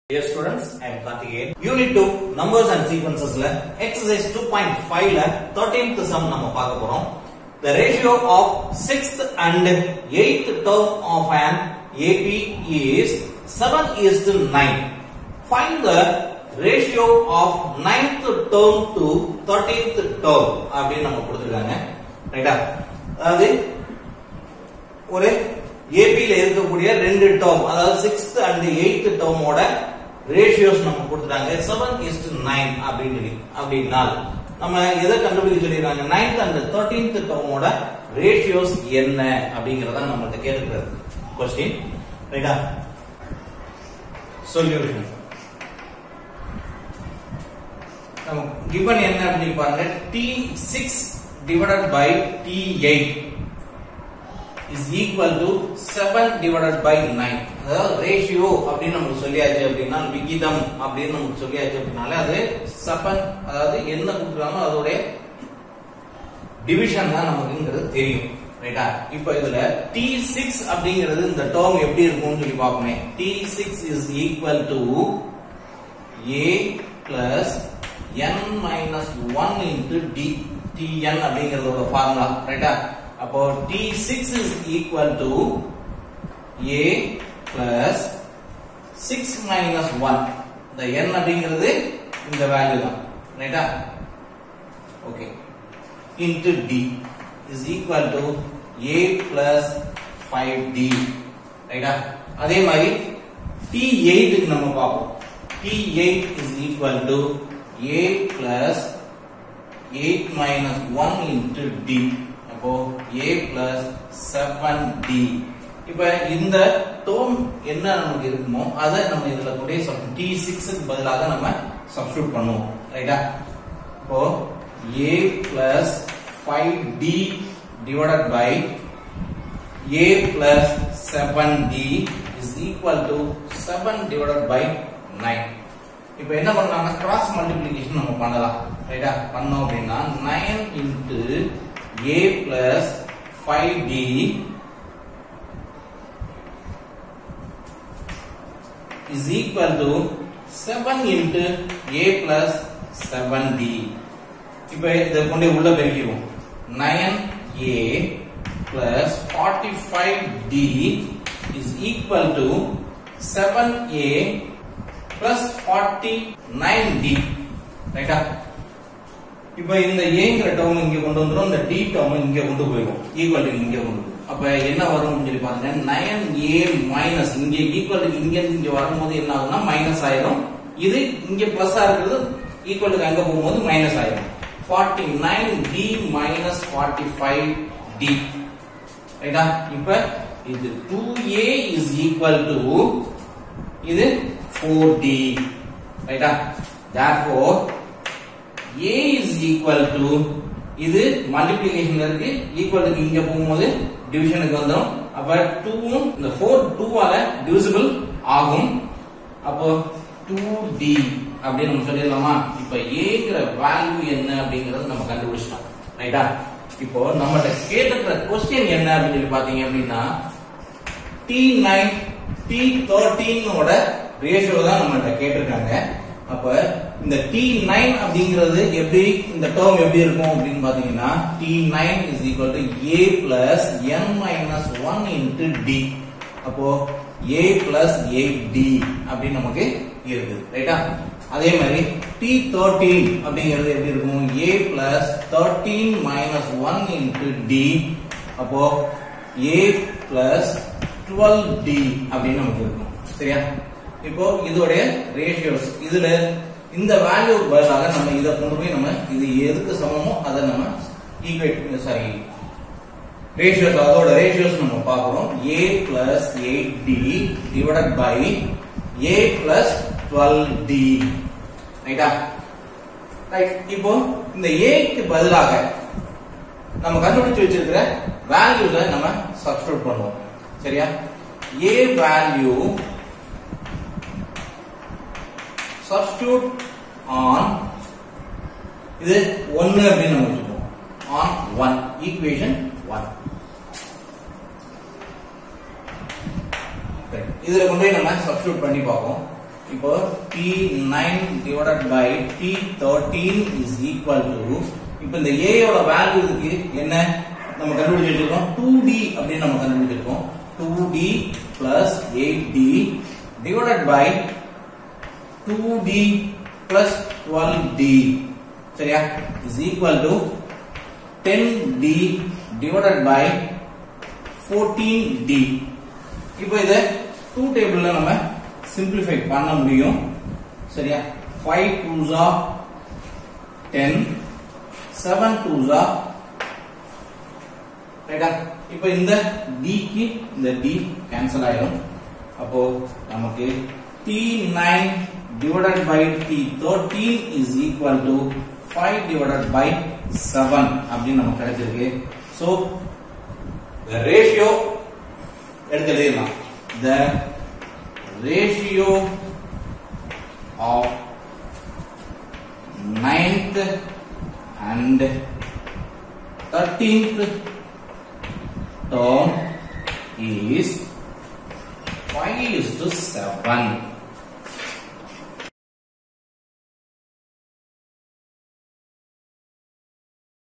Dear students, I am Karthikeyan. Unit 2 Numbers and Sequences la exercise 2.5 la 13th sum நம்ம பார்க்க போறோம். The ratio of 6th and 8th term of an AP is 7:9. Find the ratio of 9th term to 13th term அப்படி நம்ம கொடுத்திருக்காங்க. ரைட்டா? அதாவது ஒரு AP ல இருக்கக்கூடிய ரெண்டு டேர்ம் அதாவது 6th and 8th term ஓட ரேஷியோஸ் நம்ம கொடுத்துட்டாங்க 7:9 அப்படினா நம்ம எதை கண்டுபிடிக்க சொல்லிருக்காங்க 9th and 13th டேர்மோட ரேஷியோஸ் என்ன அப்படிங்கறத நம்மள்ட்ட கேக்குறது क्वेश्चन ரைட்டா சொல்யூஷன் நம்ம given என்ன அப்படி பாருங்க T6 divided by T8 is equal to 7 divided by 9 அதாவது ரேஷியோ அப்படினு நமக்கு சொல்லியாச்சு அப்படினா விகிதம் அப்படினு நமக்கு சொல்லியாச்சு அப்படினால அது 7 அதாவது என்ன கொடுக்கறாங்களோ அதோட டிவிஷன் தான் நமக்குங்கிறது தெரியும் ரைட்டா இப்போ இதுல T6 அப்படிங்கிறது இந்த டேர்ம் எப்படி இருக்கும்னு சொல்லி பாப்போமே T6 is equal to a plus n minus 1 into d Tn அப்படிங்கறதோட ஃபார்முலா ரைட்டா அப்போ T6 is equal to a plus 6 minus 1 இந்த n அப்படிங்கிறது இந்த வேல்யூ தான் ரைட்டா okay into d is equal to a plus 5d ரைட்டா அதே மாதிரி T8 க்கு நம்ம பாப்போம் T8 is equal to a plus 8 minus 1 into d அப்போ a plus 7d இப்போ இந்த டேர்ம் என்ன நமக்கு இருக்குமோ அத நம்ம இதல கொண்டே T6 க்கு பதிலாக நம்ம சப்ஸ்டிட்யூட் பண்ணுவோம் ரைட்டா அப்போ a plus 5d divided by a plus 7d is equal to 7 divided by 9 இப்போ என்ன பண்ணலாம்னா கிராஸ் மல்டிப்ளிகேஷன் நம்ம பண்ணலாம் ரைட்டா பண்ணோம் அப்படினா 9 into a plus 5d is equal to 7 into a plus 7d இப்போ இத கொண்டே உள்ள பெருக்கிடுவோம் 9a plus 45d is equal to 7a plus 49d ரைட்டா இப்போ இந்த a ங்கற டேர்ம் இங்க கொண்டு வந்துறோம் இந்த d டேர்ம் இங்க கொண்டு போயிடும் ஈக்குவல் டு இங்க கொண்டு அப்ப என்ன வரும்னு சொல்லி பாருங்க 9a மைனஸ் இங்க ஈக்குவல் டு இங்க வரும்போது என்ன ஆகும்னா மைனஸ் ஆயிடும் இது இங்க பிளஸ்ஸா இருக்குது ஈக்குவல் டு அங்க போகும்போது மைனஸ் ஆயிடும் 49d minus 45d ரைட்டா இப்போ இது 2a is equal to இது 4d ரைட்டா therefore a is equal to இது மல்டிப்ளிகேஷன்ல இருக்கு ஈக்குவல் டு இங்க போகும்போது டிவிஷனுக்கு வந்துரும் அப்ப 2 இந்த 4 2 ஆல டிவிசிபிள் ஆகும் அப்போ 2d அப்படி நம்ம சொல்லிடலாமா இப்போ a ங்கற வேல்யூ என்ன அப்படிங்கறது நம்ம கண்டுபிடிச்சோம் ரைட்டா இப்போ நம்மட்ட கேட்டிருக்கிற क्वेश्चन என்ன அப்படி சொல்லி பாத்தீங்க அப்படினா T9 T13 ஓட ரேஷியோ தான் நம்மட்ட கேட்டிருக்காங்க அப்ப இந்த T9 அப்படிங்கிறது எப்படி இந்த டேர்ம் எப்படி இருக்கும் அப்படினு பாத்தீங்கன்னா T9 is equal to a plus n minus 1 into d அப்போ a plus 8d அப்படி நமக்கு இருக்கு ரைட்டா அதே மாதிரி T13 அப்படிங்கிறது எப்படி இருக்கும் a plus 13 minus 1 into d அப்போ a plus 12d அப்படி நமக்கு இருக்கும் சரியா இப்போ இதோட ரேஷியோஸ் இதுல இந்த வேல்யூ பதிலாக நம்ம இத கொண்டு போய் நம்ம இது எதுக்கு சமமோ அத நம்ம ஈக்குவேட் ரேஷியோஸ் அதோட ரேஷியோஸ் நம்ம பார்க்கறோம் a plus 8d divided by a plus 12d ரைட்டா ரைட் இப்போ இந்த a க்கு பதிலாக நம்ம கண்டுபிடிச்சு வச்சிருக்கிற வேல்யூஸை நம்ம சப்ஸ்டிட்யூட் பண்ணுவோம் சரியா a வேல்யூ substitute on இது 1 அப்படி நம்ம வச்சுப்போம் on 1 equation 1 இதுல கொண்டு நம்ம சப்ஸ்டிட்யூட் பண்ணி பார்ப்போம் இப்போ T9 divided by T13 is equal to, இப்போ இந்த A யோட வேல்யூ இருக்கு என்ன நம்ம கண்டுபிடிச்சிருக்கோம் 2D அப்படி நம்ம கண்டுபிடிச்சிருக்கோம் 2D plus 8D divided by 2D plus 12D சரியா is equal to 10D divided by 14D. இப்போ இத 2 டேபிள்ல நம்ம சிம்பிளிஃபை பண்ண முடியும் சரியா 5 2s are 10 7 2s are ரைட்டா இப்போ இந்த D க்கு இந்த D கேன்சல் ஆயிடும் அப்போ நமக்கு T9 divided by T13 is equal to 5 divided by 7 அப்படி நமக்கு கிடைச்சிருக்கு so the ratio எடுத்து எழுதிடலாம் the ratio of 9th and 13th term is 5:7